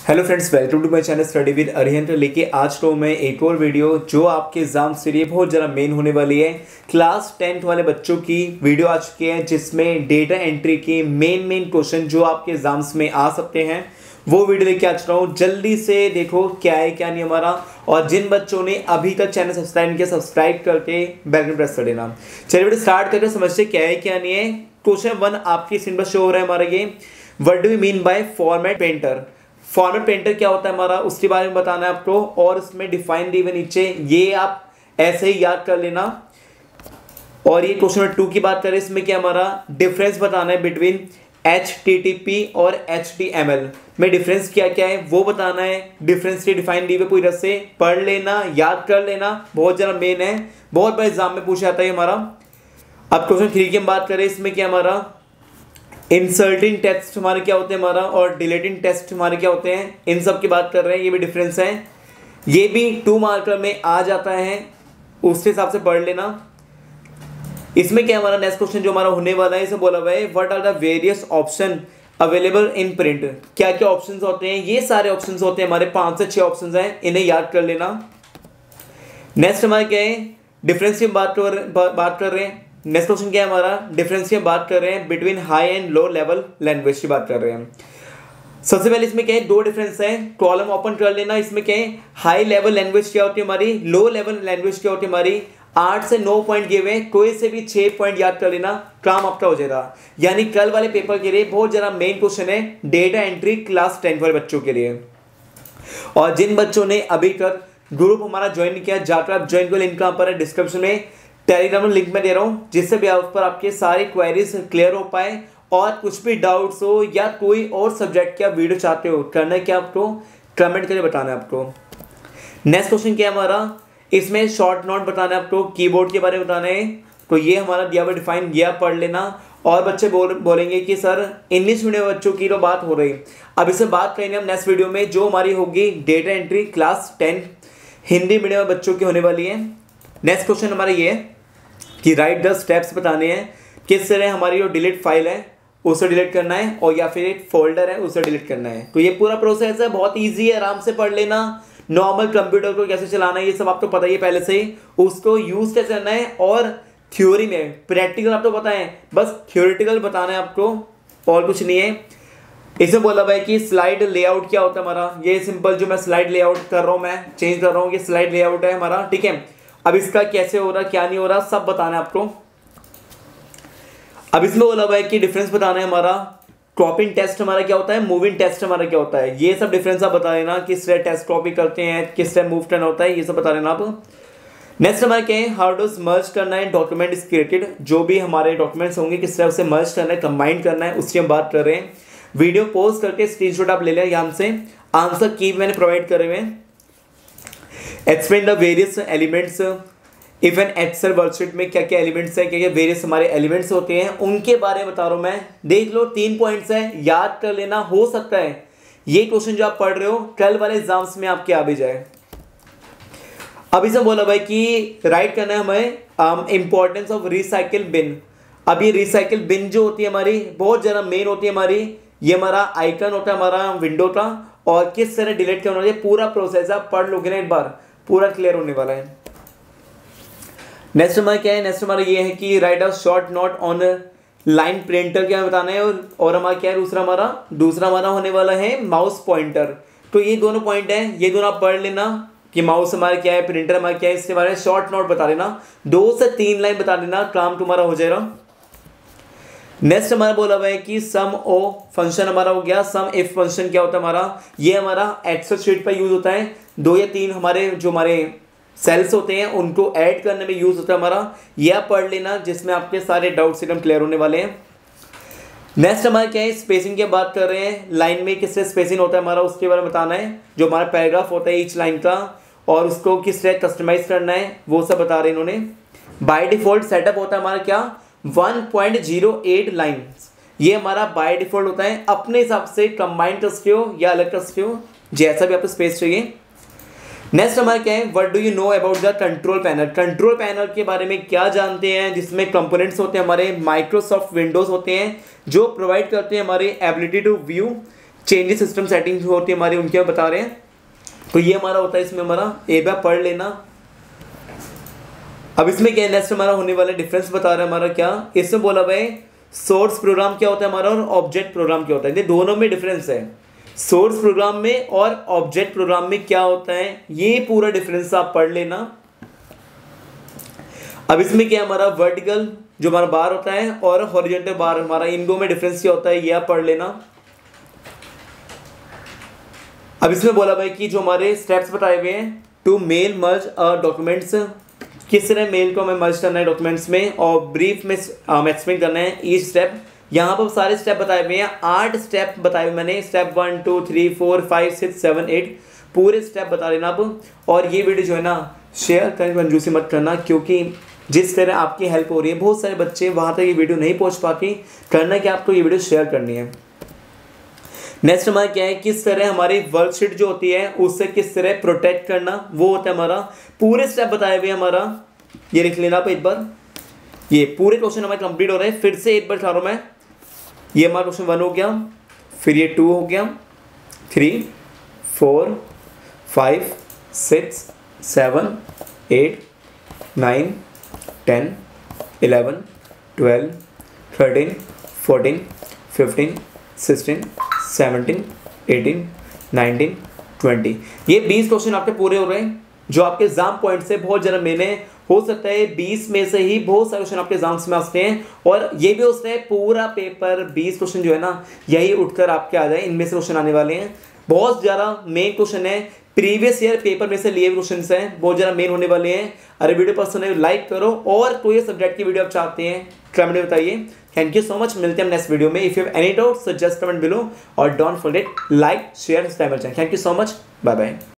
Hello friends, welcome to my channel study with Arihant. लेके आज तो मैं एक और वीडियो जो आपके एग्जाम से लिए बहुत ज़रा मेन होने वाली है। क्लास 10th वाले बच्चों की वीडियो आ चुकी है जिसमें डेटा एंट्री के मेन क्वेश्चन जो आपके एग्जाम्स में आ सकते हैं वो वीडियो लेके आ चुका हूँ। जल्दी से देखो क्या है क्या नहीं हमारा। और जिन बच्चों ने अभी तक चैनल सब्सक्राइब नहीं किया, सब्सक्राइब करके बेल आइकन प्रेस कर देना। चलिए वीडियो स्टार्ट करके समझते क्या है क्या नहीं है। क्वेश्चन 1 आपकी स्क्रीन पर शो हो रहा है हमारा ये। What do you mean by format painter? Format painter क्या होता है हमारा, उसके बारे में बताना है आपको। और इसमें डिफाइन दी हुई नीचे, ये आप ऐसे ही याद कर लेना। और ये क्वेश्चन नंबर 2 की बात करें, इसमें क्या हमारा डिफरेंस बताना है बिटवीन HTTP और HTML में डिफरेंस क्या क्या है वो बताना है। डिफरेंस की डिफाइन दी हुई पूरी तरह से पढ़ लेना, याद कर लेना, बहुत ज़्यादा मेन है, बहुत बार एग्जाम में पूछा जाता है हमारा। अब क्वेश्चन 3 की हम बात करें, इसमें क्या हमारा इंसर्टिंग टेक्स्ट हमारे क्या होते हैं हमारा, और डिलीटिंग टेक्स्ट हमारे क्या होते हैं, इन सब की बात कर रहे हैं। ये भी डिफरेंस है, ये भी 2 मार्कर में आ जाता है, उसके हिसाब से पढ़ लेना। इसमें क्या हमारा नेक्स्ट क्वेश्चन जो हमारा होने वाला है, इसे बोला हुआ है what are the various option available in print. क्या क्या ऑप्शन होते हैं, ये सारे ऑप्शन होते हैं हमारे 5 से 6 ऑप्शन हैं, इन्हें याद कर लेना। नेक्स्ट हमारा क्या है, डिफरेंस की बात कर रहे हैं। नेक्स्ट क्वेश्चन क्या है हमारा, डिफरेंस की बात कर रहे हैं between high and low level language की बात कर रहे हैं। सबसे पहले इसमें क्या है, 2 डिफरेंस है, कॉलम ओपन कर लेना। इसमें क्या है, हाई लेवल लैंग्वेज क्या होती है हमारी, लो लेवल लैंग्वेज क्या होती है हमारी। 8 से 9 पॉइंट गिवे हैं, कोई से भी 6 पॉइंट याद कर लेना, काम आपका हो जाएगा। यानी कल वाले पेपर के लिए बहुत ज़्यादा मेन क्वेश्चन है डेटा एंट्री क्लास 10 वाले बच्चों के लिए। और जिन बच्चों ने अभी तक ग्रुप हमारा ज्वाइन किया, जाकर आप ज्वाइन को, लिंक कहाँ पर है डिस्क्रिप्शन में, टेलीग्राम लिंक में दे रहा हूँ, जिससे भी आप पर आपके सारे क्वेरीज क्लियर हो पाए। और कुछ भी डाउट्स हो या कोई और सब्जेक्ट की आप वीडियो चाहते हो, करना है क्या आपको, कमेंट करके बताना है आपको। नेक्स्ट क्वेश्चन क्या है हमारा, इसमें शॉर्ट नोट बताना है आपको, कीबोर्ड के बारे में बताना है। तो ये हमारा दिया हुआ डिफाइन किया, पढ़ लेना। और बच्चे बोलेंगे कि सर इंग्लिश मीडियम बच्चों की तो बात हो रही, अब इससे बात करेंगे हम नेक्स्ट वीडियो में जो हमारी होगी data entry class 10 Hindi medium बच्चों की होने वाली है। नेक्स्ट क्वेश्चन हमारा ये है कि राइट द स्टेप्स बताने हैं, किस तरह हमारी जो डिलीट फाइल है उसे डिलीट करना है, और या फिर एक फोल्डर है उसे डिलीट करना है। तो ये पूरा प्रोसेस है, बहुत इजी है, आराम से पढ़ लेना। नॉर्मल कंप्यूटर को कैसे चलाना है ये सब आपको पता ही है पहले से ही, उसको यूज कैसे करना है। और थ्योरी में, प्रैक्टिकल आपको पता है, बस थ्योरेटिकल बताना है आपको, और कुछ नहीं है। इसे बोला भाई कि स्लाइड लेआउट क्या होता है हमारा, ये सिंपल जो मैं स्लाइड लेआउट कर रहा हूँ, मैं चेंज कर रहा हूँ, ये स्लाइड लेआउट है हमारा, ठीक है। अब इसका कैसे हो रहा क्या नहीं हो रहा सब बताना है आपको। अब इसमें बोला हुआ है कि डिफरेंस बताना है हमारा, क्रॉपिंग टेस्ट हमारा क्या होता है, मूविंग टेस्ट हमारा क्या होता है, ये सब डिफरेंस आप बता देना। किस तरह टेस्ट कॉपी करते हैं, किस तरह मूव करना होता है, ये सब बता देना आप। नेक्स्ट हमारा क्या है, हाउ डू मर्ज करना है डॉक्यूमेंट इज क्रिएटेड, जो भी हमारे डॉक्यूमेंट्स होंगे किस तरह से मर्ज करना है, कंबाइन करना है, उसकी हम बात कर रहे हैं। वीडियो पोस्ट करके स्क्रीनशॉट आप ले लें, यहाँ से आंसर की मैंने प्रोवाइड करे हुए हैं। Explain the various elements of an Excel worksheet में क्या क्या एलिमेंट्स हैं, क्या क्या वेरियस हमारे एलिमेंट्स होते हैं, उनके बारे में बता रहा हूँ मैं। देख लो 3 पॉइंट्स हैं, याद कर लेना। हो सकता है ये क्वेश्चन जो आप पढ़ रहे हो कल वाले एग्जाम्स में आपके आ भी जाए। अब इसे बोला भाई कि राइट करना है हमें इंपॉर्टेंस ऑफ रिसाइकिल बिन। अब ये रिसाइकिल बिन जो होती है हमारी बहुत ज़्यादा मेन होती है हमारी। ये हमारा आइकन होता है हमारा विंडो का, और किस तरह डिलीट करना है, पूरा प्रोसेस आप पढ़ लोगे ना एक बार, पूरा क्लियर होने वाला है। नेक्स्ट हमारा क्या है, नेक्स्ट हमारा ये है कि write a short note on line printer क्या बताना है। और हमारा क्या है, दूसरा हमारा होने वाला है माउस पॉइंटर। तो ये दोनों पॉइंट है, ये दोनों आप पढ़ लेना कि माउस हमारा क्या है, प्रिंटर हमारा क्या है, इसके बारे में शॉर्ट नोट बता देना, 2 से 3 लाइन बता देना, काम तुम्हारा हो जाएगा। नेक्स्ट हमारा बोला हुआ है कि सम ओ फंक्शन हमारा हो गया। सम इफ फंक्शन क्या होता है हमारा, ये हमारा एक्सेल शीट पर यूज होता है। 2 या 3 हमारे जो हमारे सेल्स होते हैं उनको ऐड करने में यूज होता है हमारा, यह पढ़ लेना, जिसमें आपके सारे डाउट्स एकदम क्लियर होने वाले हैं। नेक्स्ट हमारा क्या है, स्पेसिंग की बात कर रहे हैं, लाइन में किस तरह स्पेसिंग होता है हमारा उसके बारे में बताना है। जो हमारा पैराग्राफ होता है ईच लाइन का, और उसको किस तरह कस्टमाइज करना है वो सब बता रहे हैं इन्होंने। बाय डिफॉल्ट सेटअप होता है हमारा क्या, 1.08 लाइन्स, ये हमारा बाय डिफॉल्ट होता है। अपने हिसाब से कंबाइन कर सकते हो या अलग कर सकते हो, जैसा भी आपको स्पेस चाहिए। नेक्स्ट हमारा क्या है, what do you know about the control panel. Control panel के बारे में क्या जानते हैं, जिसमें कंपोनेंट्स होते हैं हमारे माइक्रोसॉफ्ट विंडोज होते हैं जो प्रोवाइड करते हैं हमारे ability to view changes system setting होती है हमारी, उनके बता रहे हैं। तो ये हमारा होता है, इसमें हमारा एक बार पढ़ लेना। अब इसमें क्या नेक्स्ट हमारा होने वाला डिफरेंस बता रहा है हमारा क्या, इसमें बोला भाई सोर्स प्रोग्राम क्या होता है हमारा और ऑब्जेक्ट प्रोग्राम क्या होता है। ये दोनों में डिफरेंस है, सोर्स प्रोग्राम में और ऑब्जेक्ट प्रोग्राम में क्या होता है, ये पूरा डिफरेंस आप पढ़ लेना। अब इसमें क्या हमारा वर्टिकल जो हमारा बार होता है और हॉरिजॉन्टल बार हमारा, इन दो में डिफरेंस क्या होता है ये आप पढ़ लेना। अब इसमें बोला भाई कि जो हमारे स्टेप्स बताए हुए हैं टू मेल मर्ज डॉक्यूमेंट्स, किस तरह मेल को हमें मर्ज करना है डॉक्यूमेंट्स में और ब्रीफ में एक्सप्लेन करना है ईच स्टेप। यहाँ पर सारे स्टेप बताए हुए हैं, 8 स्टेप बताए हुए मैंने, स्टेप 1 2 3 4 5 6 7 8 पूरे स्टेप बता लेना आप। और ये वीडियो जो है ना शेयर करने कंजूसी मत करना, क्योंकि जिस तरह आपकी हेल्प हो रही है बहुत सारे बच्चे वहाँ तक ये वीडियो नहीं पहुँच पाती, करना कि आपको ये वीडियो शेयर करनी है। नेक्स्ट हमारा क्या है, किस तरह हमारी वर्कशीट जो होती है उससे किस तरह प्रोटेक्ट करना, वो होता है हमारा पूरे स्टेप बताए हुए हमारा। ये लिख लेना आप एक बार, ये पूरे क्वेश्चन हमारे कंप्लीट हो रहे हैं। फिर से एक बार बता रहा हूँ मैं, ये हमारा क्वेश्चन 1 हो गया, फिर ये 2 हो गया, 3 4 5 6 7 8 9 10 11 12 13 14 15 16 17 18 19 20 ये 20 क्वेश्चन आपके पूरे हो रहे हैं जो आपके एग्जाम पॉइंट से बहुत ज़्यादा मैंने हो सकता है 20 में से ही बहुत सारे क्वेश्चन आपके एग्जाम्स में आते हैं। और ये भी हो सकता है पूरा पेपर 20 क्वेश्चन जो है ना यही उठकर आपके आ जाए, इनमें से क्वेश्चन आने वाले हैं। बहुत ज़्यादा मेन क्वेश्चन है, प्रीवियस ईयर पेपर में से लिए क्वेश्चन हैं, बहुत ज़्यादा मेन होने वाले हैं। अरे वीडियो पसंद है लाइक करो, और कोई सब्जेक्ट की वीडियो आप चाहते हैं कमेंट में बताइए। थैंक यू सो मच, मिलते हैं नेक्स्ट वीडियो में। If you have any doubt so just comment below और don't forget like share subscribe my channel. Thank you so much, bye bye.